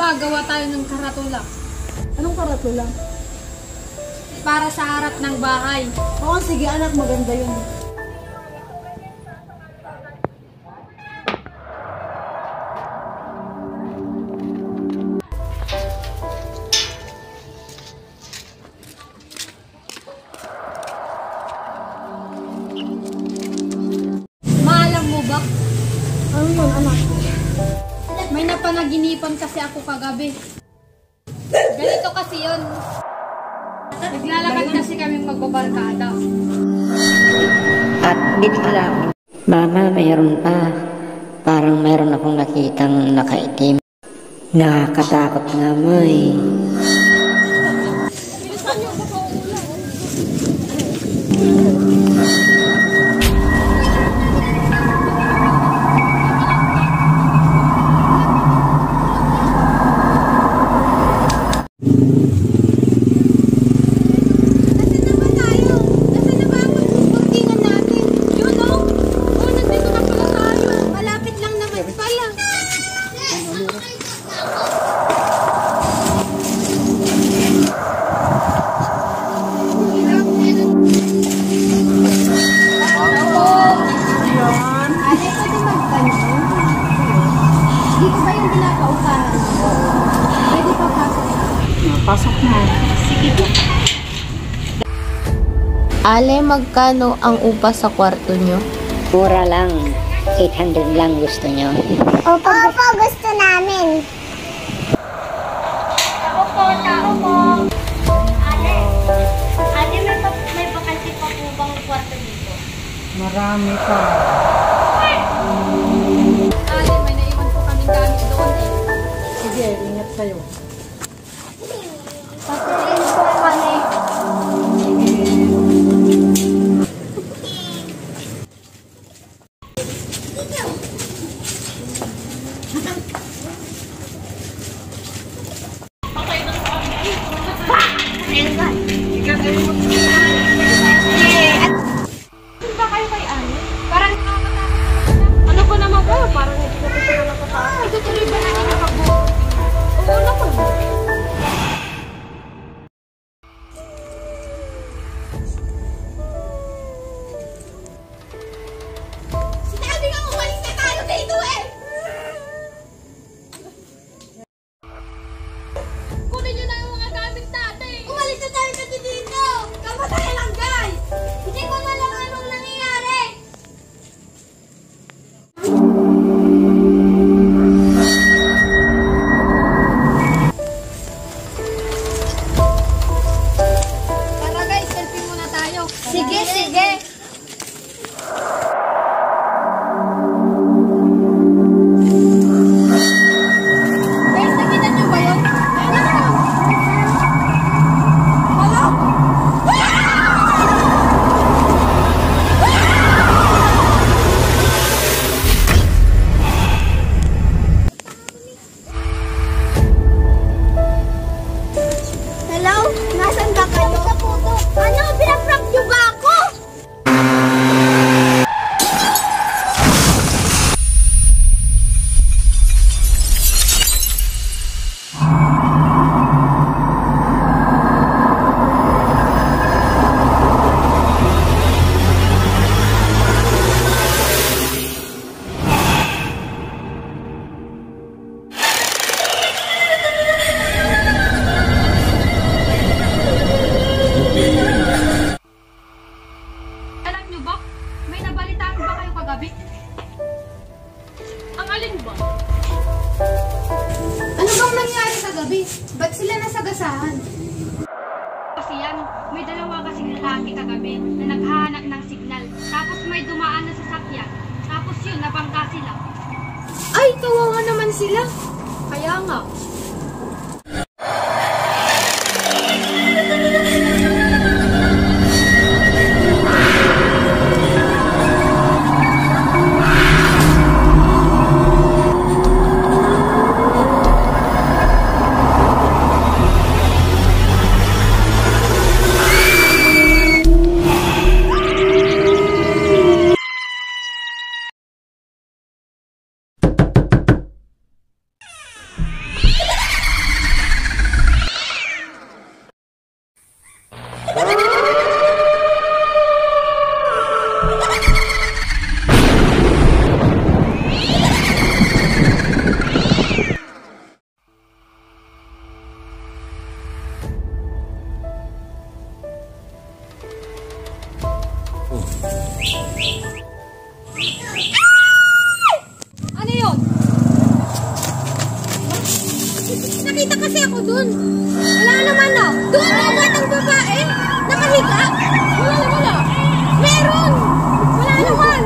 gawa tayo ng karatula. Anong karatula? Para sa harap ng bahay. Oo, sige anak, maganda yun. Maalam mo ba? Ano yun anak? May napanaginipan kasi ako kagabi. Ganito kasi yun. Naglalakad kasi kaming magbabarkada. At bigla, mama, mayroon pa. Parang mayroon akong nakitang nakaitim. Nakakatakot nga mo eh. Pasok na. Sige po. Ale, magkano ang upa sa kwarto nyo? Mura lang. 800 lang gusto nyo. Opo, gusto namin. Tao po. Ate, may vacancy pa po bang kwarto dito? Marami pa. Ali, may naiwan po kaming gamit doon eh. Sige, ingat sa'yo. Patuloy po kami. Ba kayo kay Ani? Parang nakakatakot. Ano ba naman kayo? Parang hindi ko gusto na nakatakot. Itutuloy ba natin ang pagbubuti? Oo naman. Sinabi nga umalis na tayo dito eh! Kunin nyo na yung mga gamit natin. Umalis na tayo kasi dito! Kamatayan lang guys! Hindi ko alam anong nangyayari! Tara guys, selfie muna tayo. Sige! Guys, nakita nyo ba yun? Hello? Nasaan ba kayo? Sa puto. Ano? Pinaprank niyo ba ako? Alam nyo ba? May nabalitaan ba kayo kagabi? Ang alin ba? Ano bang nangyari kagabi? Ba't sila nasagasahan? Kasi yan, may dalawa kasing lalaki kagabi na naghahanap ng signal. Tapos may dumaan na sasakyan. Tapos yun, nabangga sila. Ay, kawawa naman sila. Kaya nga. nakita kasi ako dun. Wala naman na. Doon ang batang babae. Nakahiga. Wala. Meron. Wala naman.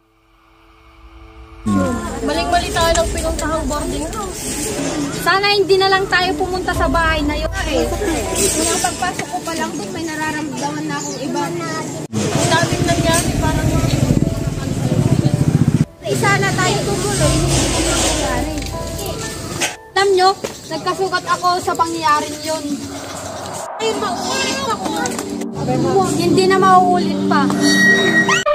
Mali tayo ng pinuntahang boarding house. Sana hindi na lang tayo pumunta sa bahay na yun. Unang pagpasok ko pa lang doon, may nararamdaman na akong iba. Ang daming nangyari, parang Sana tayo tumuloy. Hindi na nangyari. Alam nyo, nagkasugat ako sa pangyayaring yun. Ay, mauulit pa ko. Hindi na mauulit pa.